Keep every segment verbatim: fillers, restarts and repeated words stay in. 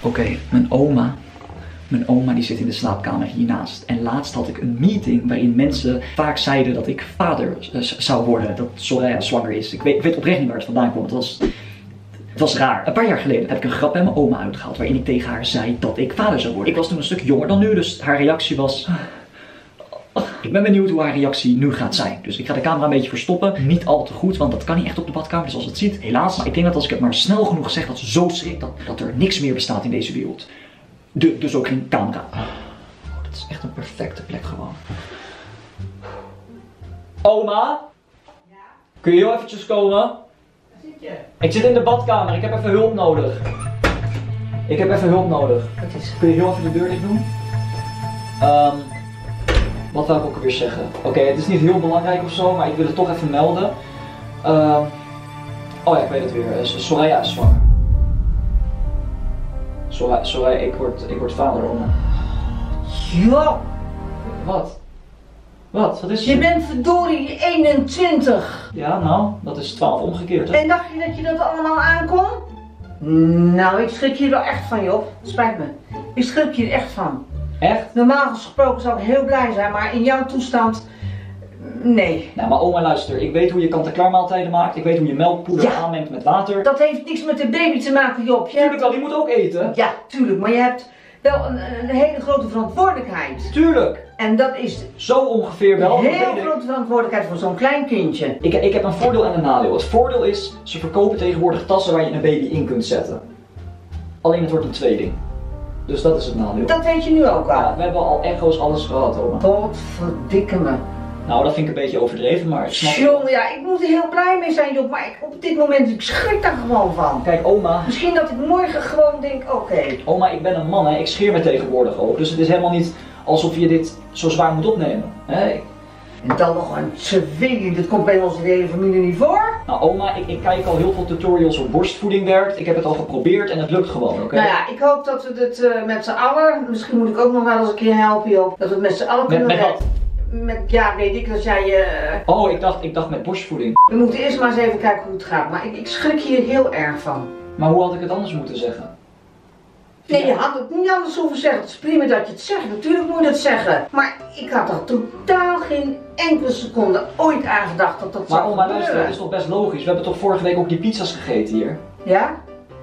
Oké, okay, mijn oma. Mijn oma die zit in de slaapkamer hiernaast. En laatst had ik een meeting waarin mensen vaak zeiden dat ik vader uh, zou worden. Dat Soraya zwanger is. Ik weet, ik weet oprecht niet waar het vandaan kwam. Het was, het was raar. Een paar jaar geleden heb ik een grap bij mijn oma uitgehaald waarin ik tegen haar zei dat ik vader zou worden. Ik was toen een stuk jonger dan nu, dus haar reactie was... Ik ben benieuwd hoe haar reactie nu gaat zijn. Dus ik ga de camera een beetje verstoppen. Niet al te goed, want dat kan niet echt op de badkamer. Dus als het ziet, helaas. Maar ik denk dat als ik het maar snel genoeg zeg, dat ze zo schrikt dat, dat er niks meer bestaat in deze wereld. De, dus ook geen camera. Oh, dat is echt een perfecte plek gewoon. Oma? Ja? Kun je heel eventjes komen? Waar zit je? Ik zit in de badkamer. Ik heb even hulp nodig. Ik heb even hulp nodig. Wat is? Kun je heel even de deur dicht doen? Um, wat wil ik ook alweer zeggen? Oké, okay, het is niet heel belangrijk of zo, maar ik wil het toch even melden. Uh, oh ja, ik weet het weer. Soraya is zwanger. Soraya, Soraya ik, word, ik word vader, oma. Ja. Wat? Wat? Wat is Je bent verdorie eenentwintig. Ja, nou, dat is twaalf omgekeerd, hè? En dacht je dat je dat allemaal aankon? Nou, ik schrik je er echt van, Job. Spijt me. Ik schrik je er echt van. Echt? Normaal gesproken zou ik heel blij zijn, maar in jouw toestand... Nee. Nou, maar oma, luister. Ik weet hoe je kant-en-klaar maaltijden maakt. Ik weet hoe je melkpoeder ja. aanmengt met water. Dat heeft niks met de baby te maken, Job. Je tuurlijk wel, die moet ook eten. Ja, tuurlijk. Maar je hebt wel een, een hele grote verantwoordelijkheid. Tuurlijk. En dat is... Zo ongeveer wel. Een heel grote verantwoordelijkheid voor zo'n klein kindje. Ik, ik heb een voordeel en een nadeel. Het voordeel is, ze verkopen tegenwoordig tassen waar je een baby in kunt zetten. Alleen het wordt een tweeling. Dus dat is het nadeel. Dat weet je nu ook al. Ja, we hebben al echo's alles gehad, oma. Godverdikke me. Nou, dat vind ik een beetje overdreven, maar ik snap het. Jongen, ja, ik moet er heel blij mee zijn, Job, maar ik, op dit moment, ik schrik daar gewoon van. Kijk, oma. Misschien dat ik morgen gewoon denk, oké. Okay. Oma, ik ben een man, hè. Ik scheer me tegenwoordig ook. Dus het is helemaal niet alsof je dit zo zwaar moet opnemen. Hè? En dan nog een tweeling, dit komt bij onze hele familie niet voor. Nou oma, ik, ik kijk al heel veel tutorials hoe borstvoeding werkt. Ik heb het al geprobeerd en het lukt gewoon, oké? Okay? Nou ja, ik hoop dat we dit uh, met z'n allen, misschien moet ik ook nog wel eens een keer helpen, Job. Dat we het met z'n allen kunnen Met, met wat? Met, ja, weet ik, dat jij... Uh... Oh, ik dacht, ik dacht met borstvoeding. We moeten eerst maar eens even kijken hoe het gaat, maar ik, ik schrik hier heel erg van. Maar hoe had ik het anders moeten zeggen? Nee, je had het niet anders hoeven zeggen. Het is prima dat je het zegt. Natuurlijk moet je het zeggen. Maar ik had er totaal geen enkele seconde ooit aan gedacht dat dat zou gebeuren. Maar oma, luister, het is toch best logisch. We hebben toch vorige week ook die pizza's gegeten hier? Ja?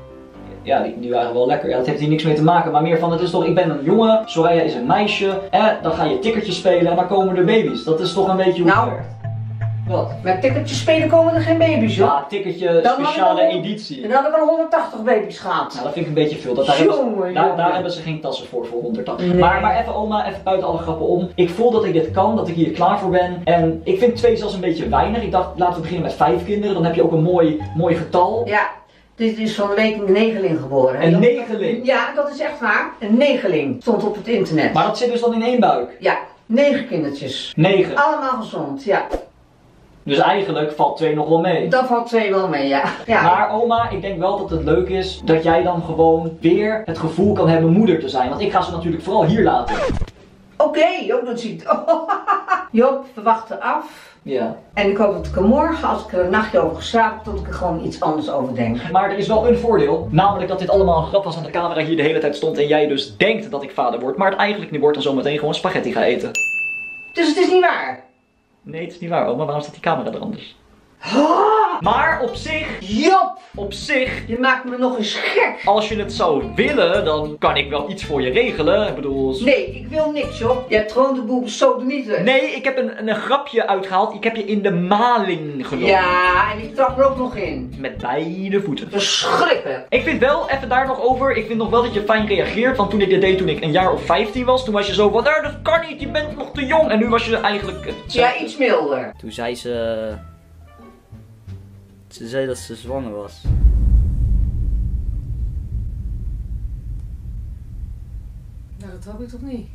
Ja, die, die waren wel lekker. Ja, dat heeft hier niks mee te maken. Maar meer van, het is toch, ik ben een jongen, Soraya is een meisje. Eh, dan ga je tikkertjes spelen en dan komen er baby's. Dat is toch een beetje hoe nou, het werkt. Wat? Met tikkertjes spelen komen er geen baby's, joh. Ja, tikkertje, dan speciale honderd, editie. En dan hadden we honderdtachtig baby's gehad. Nou, dat vind ik een beetje veel. Dat, daar, jongen, hebben ze, daar, jongen. daar hebben ze geen tassen voor, voor honderdtachtig. Nee. Maar, maar even oma, even buiten alle grappen om. Ik voel dat ik dit kan, dat ik hier klaar voor ben. En ik vind twee zelfs een beetje weinig. Ik dacht, laten we beginnen met vijf kinderen. Dan heb je ook een mooi, mooi getal. Ja, dit is van de week een negeling geboren. Een negeling? Ja, dat is echt waar. Een negeling. Stond op het internet. Maar dat zit dus dan in één buik? Ja, negen kindertjes. Negen? Allemaal gezond, ja. Dus eigenlijk valt twee nog wel mee. Dat valt twee wel mee, ja. ja. Maar oma, ik denk wel dat het leuk is dat jij dan gewoon weer het gevoel kan hebben moeder te zijn. Want ik ga ze natuurlijk vooral hier laten. Oké, okay, Job, dat ziet... Job, we wachten af. Ja. En ik hoop dat ik er morgen, als ik er een nachtje over geslapen heb, dat ik er gewoon iets anders over denk. Maar er is wel een voordeel. Namelijk dat dit allemaal een grap was aan de camera hier de hele tijd stond. En jij dus denkt dat ik vader word. Maar het eigenlijk niet wordt en zometeen gewoon spaghetti ga eten. Dus het is niet waar? Nee, het is niet waar, oma. Waarom staat die camera er anders? Oh! Maar op zich, Job, op zich, je maakt me nog eens gek. Als je het zou willen, dan kan ik wel iets voor je regelen. Ik bedoel... Nee, ik wil niks, Job. Je hebt gewoon de boel besodemieten. Nee, ik heb een, een grapje uitgehaald. Ik heb je in de maling genomen. Ja, en ik trap er ook nog in. Met beide voeten. Verschrikkelijk. Ik vind wel, even daar nog over, ik vind nog wel dat je fijn reageert. Want toen ik dit deed toen ik een jaar of vijftien was, toen was je zo van, nou, dat kan niet, je bent nog te jong. En nu was je eigenlijk... Uh, ja, iets milder. Toen zei ze... Ze zei dat ze zwanger was. Nou, dat hoop ik toch niet.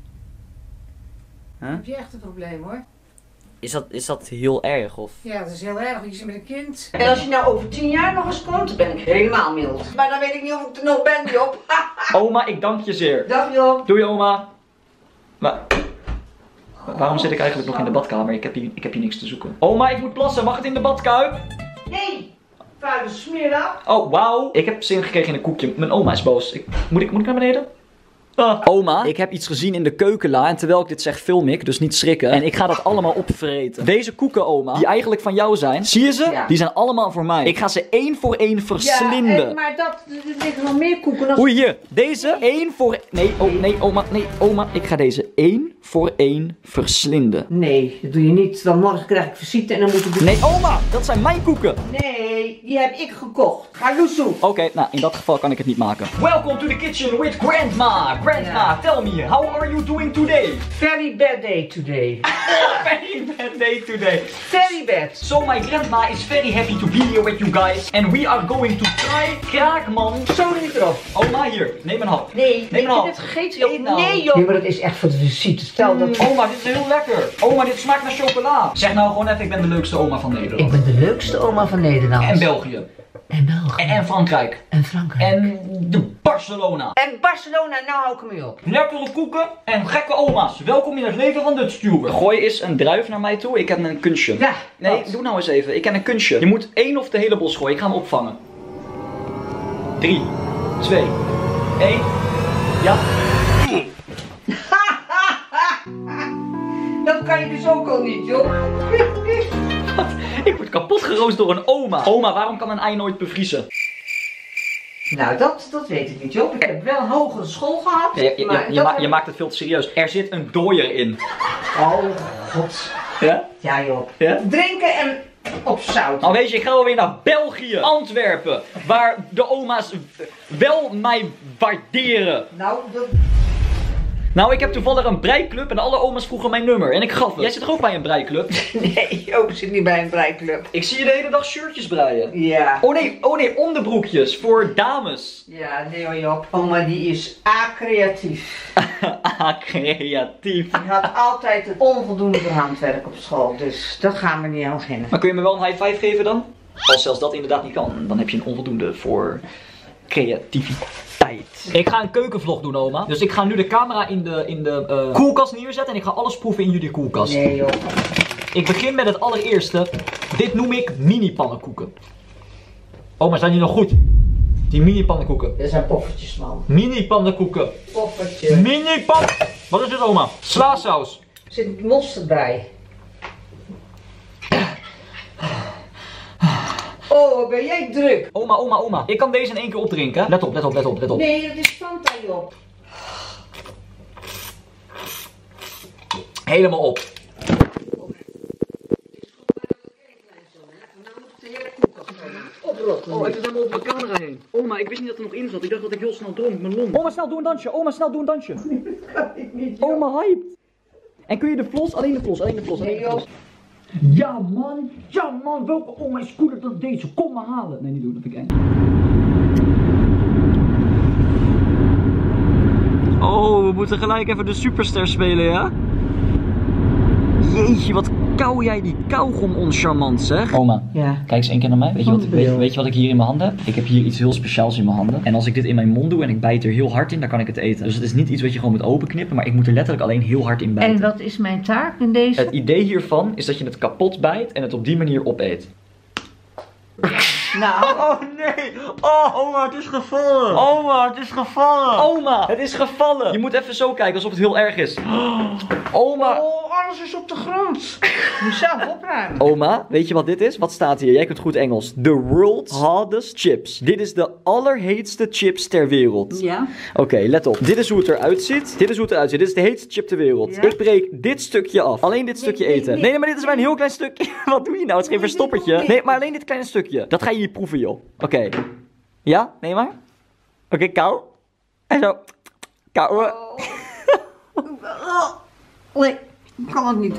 Huh? Heb je echt een probleem, hoor. Is dat, is dat heel erg, of? Ja, dat is heel erg, je zit met een kind. En als je nou over tien jaar nog eens komt, dan ben ik helemaal mild. Maar dan weet ik niet of ik er nog ben, Job. Oma, ik dank je zeer. Dag, Job. Doei, oma. Maar... Waarom zit ik eigenlijk nog in de badkamer? Ik heb hier, ik heb hier niks te zoeken. Oma, ik moet plassen. Mag het in de badkuip? Nee. vuile smeerlap. Oh, wauw. Ik heb zin gekregen in een koekje. Mijn oma is boos. Ik, moet, ik, moet ik naar beneden? Ah. Oma, ik heb iets gezien in de keukenla en terwijl ik dit zeg film ik, dus niet schrikken. En ik ga dat allemaal opvreten. Deze koeken, oma, die eigenlijk van jou zijn, zie je ze? Ja. Die zijn allemaal voor mij. Ik ga ze één voor één verslinden. Ja, en, maar dat, er liggen nog meer koeken. Dan... Oei, hier. Deze één voor... Nee, oh, nee, oma, nee, oma. Ik ga deze één voor één verslinden. Nee, dat doe je niet. Dan morgen krijg ik visite en dan moet ik... Nee, oma, dat zijn mijn koeken. Nee, die heb ik gekocht. Ga loesoe. Oké, okay, nou, in dat geval kan ik het niet maken. Welcome to the kitchen with Grandma. Grandma, yeah. Tell me, how are you doing today? Very bad day today. Very bad day today. Very bad. So my grandma is very happy to be here with you guys. And we are going to try kraakman. Zo niet erop. Oma, hier, neem een hap. Nee, neem een hap. Ik heb het gegeten, joh. Nou. Nee, joh. Nee, maar dat is echt voor de visite. Stel dat... Mm, oma, dit is heel lekker. Oma, dit smaakt naar chocola. Zeg nou gewoon even, ik ben de leukste oma van Nederland. Ik ben de leukste oma van Nederland. En België. En België. En, en Frankrijk. En Frankrijk. En de Barcelona. En Barcelona, nou hou ik hem mee op. Lekkere koeken en gekke oma's. Welkom in het leven van Dutch Stewart. Gooi eens een druif naar mij toe. Ik heb een kunstje. Ja. Nee, wat? doe nou eens even. Ik ken een kunstje. Je moet één of de hele bos gooien. Ik ga hem opvangen. Drie, twee, één. Ja. Dat kan je dus ook al niet, joh. Wat? Ik word kapot geroost door een oma. Oma, waarom kan een ei nooit bevriezen? Nou, dat, dat weet ik niet, joh. Ik heb wel hogere school gehad. Ja, je, je, maar je, je, ma heb... je maakt het veel te serieus. Er zit een dooier in. Oh, god. Ja? Ja, joh. Ja? Drinken en op zout. Nou weet je, ik ga wel weer naar België, Antwerpen, waar de oma's wel mij waarderen. Nou, dat... Nou, ik heb toevallig een breiklub en alle oma's vroegen mijn nummer en ik gaf het. Jij zit er ook bij een breiklub? Nee, Joop zit niet bij een breiklub. Ik zie je de hele dag shirtjes breien. Ja. Oh nee, oh nee, onderbroekjes voor dames. Ja, nee hoor Joop. Oma die is a-creatief. A-creatief. Die had altijd het onvoldoende voor handwerk op school, dus dat gaan we niet aan beginnen. Maar kun je me wel een high five geven dan? Als zelfs dat inderdaad niet kan, dan heb je een onvoldoende voor creativiteit. Ik ga een keukenvlog doen, oma. Dus ik ga nu de camera in de, in de uh, koelkast neerzetten en ik ga alles proeven in jullie koelkast. Nee joh. Ik begin met het allereerste. Dit noem ik mini pannenkoeken. Oma, zijn die nog goed? Die mini pannenkoeken. Dat zijn poffertjes, man. Mini pannenkoeken. Poffertje. Mini pan... Wat is dit, oma? Slaasaus. Er zit mosterd bij. Oh, ben jij druk? Oma, oma, oma. Ik kan deze in één keer opdrinken. Let op, let op, let op, let op. Nee, dat is Fanta, joh. Helemaal op. Oprotten. Oh, ik zit helemaal op mijn camera heen. Oma, ik wist niet dat er nog in zat. Ik dacht dat ik heel snel dronk. Mijn long. Oma, snel, doe een dansje. Oma, snel, doe een dansje. Dat kan ik niet, joh. Oma, hype. En kun je de flos? Alleen de flos, alleen de flos. Alleen de flos. Ja man, ja man, welke oma is cooler dan deze? Kom maar halen. Nee, niet doen, dat vind ik eng. Oh, we moeten gelijk even de superster spelen, ja? Jeetje, wat kauw jij die kauwgom oncharmant, zeg. Oma, ja. Kijk eens één keer naar mij. Weet je, wat, weet, weet je wat ik hier in mijn handen heb? Ik heb hier iets heel speciaals in mijn handen. En als ik dit in mijn mond doe en ik bijt er heel hard in, dan kan ik het eten. Dus het is niet iets wat je gewoon moet openknippen, maar ik moet er letterlijk alleen heel hard in bijten. En wat is mijn taak in deze? Het idee hiervan is dat je het kapot bijt en het op die manier opeet. Nou. Oh nee! Oh, oma, het is gevallen! Oma, het is gevallen! Oma, het is gevallen! Je moet even zo kijken alsof het heel erg is. Oma! Oh, alles is op de grond. Je moet zelf opruimen. Oma, weet je wat dit is? Wat staat hier? Jij kunt goed Engels. The world's hardest chips. Dit is de allerheetste chips ter wereld. Ja. Oké, okay, let op. Dit is hoe het eruit ziet. Dit is hoe het eruit ziet. Dit is de heetste chip ter wereld. Ja. Ik breek dit stukje af. Alleen dit stukje nee, nee, eten. Nee, nee, maar dit is maar een heel klein stukje. Wat doe je nou? Het is geen verstoppertje. Nee, maar alleen dit kleine stukje. Dat ga je niet proeven, joh. Oké. Okay. Ja? Nee maar? Oké, okay, kauw. En zo. Kauwen. Oh. Nee, ik kan het niet.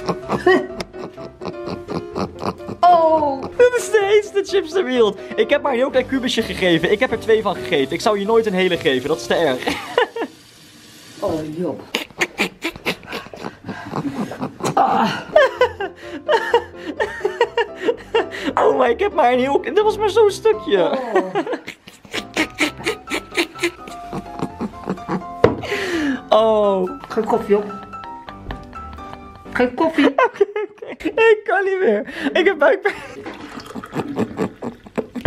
Oh. Dit is de heetste chips ter wereld. Ik heb maar een heel klein kubusje gegeven. Ik heb er twee van gegeven. Ik zou je nooit een hele geven. Dat is te erg. Oh, Job. Ah. Oh, maar ik heb maar een heel... Dat was maar zo'n stukje. Oh. Oh. Geen koffie op. Geen koffie. Oké, okay, oké. Okay. Ik kan niet meer. Ik heb buikpijn.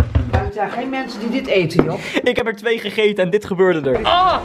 zijn geen mensen die dit eten, joh. Ik heb er twee gegeten en dit gebeurde er. Ah!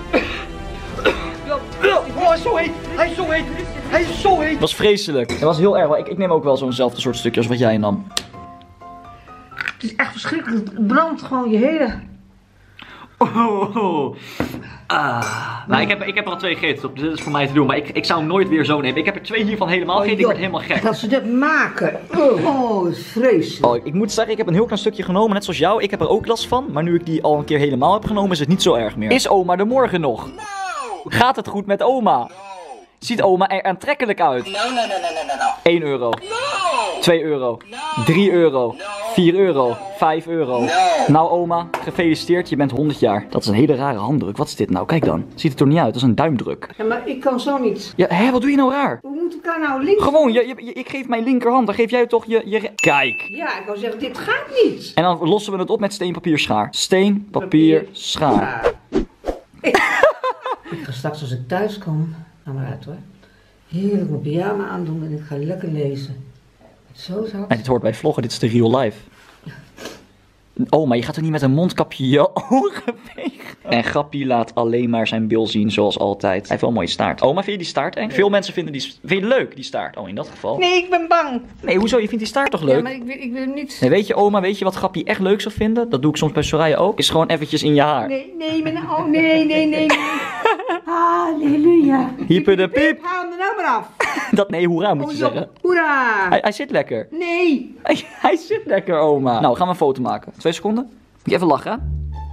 Oh, hij is zo heet! Hij is zo heet! Hij is zo heet! Het was vreselijk. Het was heel erg. Ik, ik neem ook wel zo'nzelfde soort stukje als wat jij nam. Het is echt verschrikkelijk. Het brandt gewoon je hele... Oh, oh. Ah. Nou, ik heb, ik heb er al twee gegeten, dus dit is voor mij te doen. Maar ik, ik zou hem nooit weer zo nemen. Ik heb er twee hiervan helemaal gegeten. Ik word helemaal gek. Dat ze dit maken. Oh, het is vreselijk. Oh, ik moet zeggen, ik heb een heel klein stukje genomen, net zoals jou. Ik heb er ook last van. Maar nu ik die al een keer helemaal heb genomen, is het niet zo erg meer. Is oma er morgen nog? No. Gaat het goed met oma? No. Ziet oma er aantrekkelijk uit? No, no, no, no, no, no. één euro. No. twee euro. No. drie euro. No. vier euro. vijf euro. No. Nou oma, gefeliciteerd, je bent honderd jaar. Dat is een hele rare handdruk. Wat is dit nou? Kijk dan. Ziet het er niet uit, dat is een duimdruk. Ja, maar ik kan zo niet. Ja, hè, wat doe je nou raar? Hoe moet ik daar nou links? Gewoon, je, je, ik geef mijn linkerhand, dan geef jij toch je, je... Kijk. Ja, ik wou zeggen, dit gaat niet. En dan lossen we het op met steen, papier, schaar. Steen, papier, papier schaar. Ik ga straks als ik thuis kom, ga maar uit hoor. Heerlijk mijn pyjama aandoen en ik ga lekker lezen. Zo zou en dit hoort bij vloggen, dit is de real life. Oh, maar je gaat er niet met een mondkapje je ogen vegen. En Grappie laat alleen maar zijn bil zien, zoals altijd. Hij heeft wel een mooie staart. Oma, vind je die staart eng? Veel mensen vinden die... Vind je leuk, die staart? Oh, in dat geval. Nee, ik ben bang. Nee, hoezo? Je vindt die staart toch leuk? Ja, maar ik wil, ik wil niet... Nee, weet je, oma, weet je wat Grappie echt leuk zou vinden? Dat doe ik soms bij Soraya ook. Is gewoon eventjes in je haar. Nee, nee, mijn... Oh, nee, nee, nee, nee. Halleluja. Hyper de piep. Haal hem er nou maar af. Dat, nee, hoera moet je oh, zeggen. Hoera. Hij, hij zit lekker. Nee. Hij, hij zit lekker, oma. Nou, gaan we een foto maken. Twee seconden. Moet je even lachen, hè?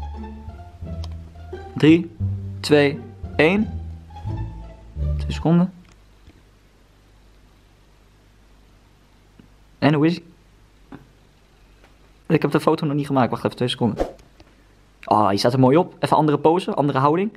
Drie, twee, één. Twee seconden. En hoe is hij? Ik heb de foto nog niet gemaakt. Wacht even, twee seconden. Oh, je staat er mooi op. Even andere pose, andere houding.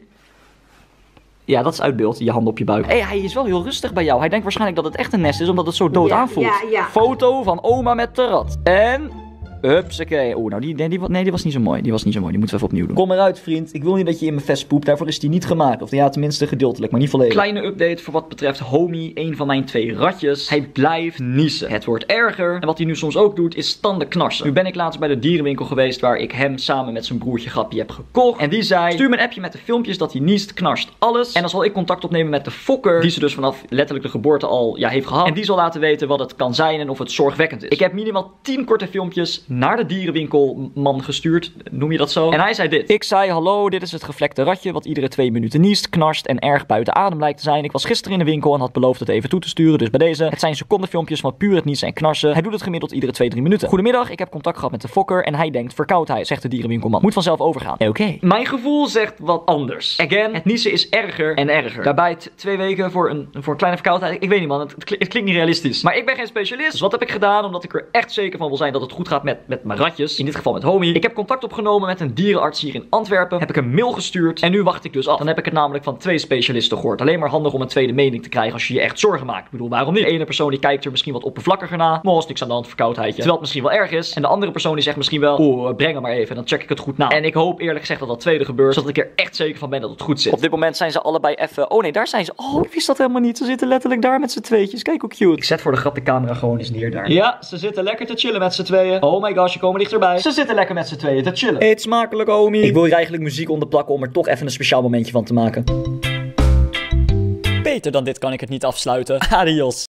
Ja, dat is uit beeld. Je handen op je buik. Hé, hey, hij is wel heel rustig bij jou. Hij denkt waarschijnlijk dat het echt een nest is, omdat het zo dood ja, aanvoelt. Ja, ja. Foto van oma met de rat. En... Hupsakee. Oeh, nou die, nee, die, nee, die was niet zo mooi. Die was niet zo mooi. Die moeten we even opnieuw doen. Kom eruit, vriend. Ik wil niet dat je in mijn vest poept. Daarvoor is die niet gemaakt. Of ja, tenminste gedeeltelijk, maar niet volledig. Kleine update voor wat betreft Homie, een van mijn twee ratjes. Hij blijft niezen. Het wordt erger. En wat hij nu soms ook doet, is tanden knarsen. Nu ben ik laatst bij de dierenwinkel geweest, waar ik hem samen met zijn broertje Grappie heb gekocht. En die zei, stuur me een appje met de filmpjes dat hij niest, knarst, alles. En dan zal ik contact opnemen met de fokker, die ze dus vanaf letterlijk de geboorte al ja, heeft gehad. En die zal laten weten wat het kan zijn en of het zorgwekkend is. Ik heb minimaal tien korte filmpjes naar de dierenwinkel man gestuurd, noem je dat zo? En hij zei dit. Ik zei, hallo, dit is het gevlekte ratje wat iedere twee minuten niest, knarst en erg buiten adem lijkt te zijn. Ik was gisteren in de winkel en had beloofd het even toe te sturen, dus bij deze. Het zijn secondenfilmpjes van puur het niezen en knarsen. Hij doet het gemiddeld iedere twee, drie minuten. Goedemiddag, ik heb contact gehad met de fokker en hij denkt verkoudheid, zegt de dierenwinkelman. Moet vanzelf overgaan. Oké. Okay. Mijn gevoel zegt wat anders. Again, het niezen is erger en erger. Daarbij twee weken voor een, voor een kleine verkoudheid. Ik weet niet man, het, het, klinkt, het klinkt niet realistisch. Maar ik ben geen specialist. Dus wat heb ik gedaan? Omdat ik er echt zeker van wil zijn dat het goed gaat met, met mijn ratjes. In dit geval met Homie. Ik heb contact opgenomen met een dierenarts hier in Antwerpen. Heb ik een mail gestuurd. En nu wacht ik dus af. Dan heb ik het namelijk van twee specialisten gehoord. Alleen maar handig om een tweede mening te krijgen als je je echt zorgen maakt. Ik bedoel, waarom niet? De ene persoon die kijkt er misschien wat oppervlakkiger naar. Maar is niks aan de hand, verkoudheidje. Terwijl het misschien wel erg is. En de andere persoon die zegt misschien wel, oh, breng hem maar even. En dan check ik het goed na. En ik hoop eerlijk gezegd dat dat tweede gebeurt. Zodat ik er echt zeker van ben dat het goed zit. Op dit moment zijn ze allebei even... Oh nee, daar zijn ze. Oh, ik wist dat helemaal niet. Ze zitten letterlijk daar met z'n tweetjes. Kijk hoe cute. Ik zet voor de grap de camera gewoon eens neer daar. Ja, ze zitten lekker te chillen met z'n tweeën. Oh my gosh, je komen dichterbij. Ze zitten lekker met z'n tweeën te chillen. Eet smakelijk, Homie. Ik wil hier eigenlijk muziek onder plakken om er toch even een speciaal momentje van te maken. Beter dan dit kan ik het niet afsluiten. Adios.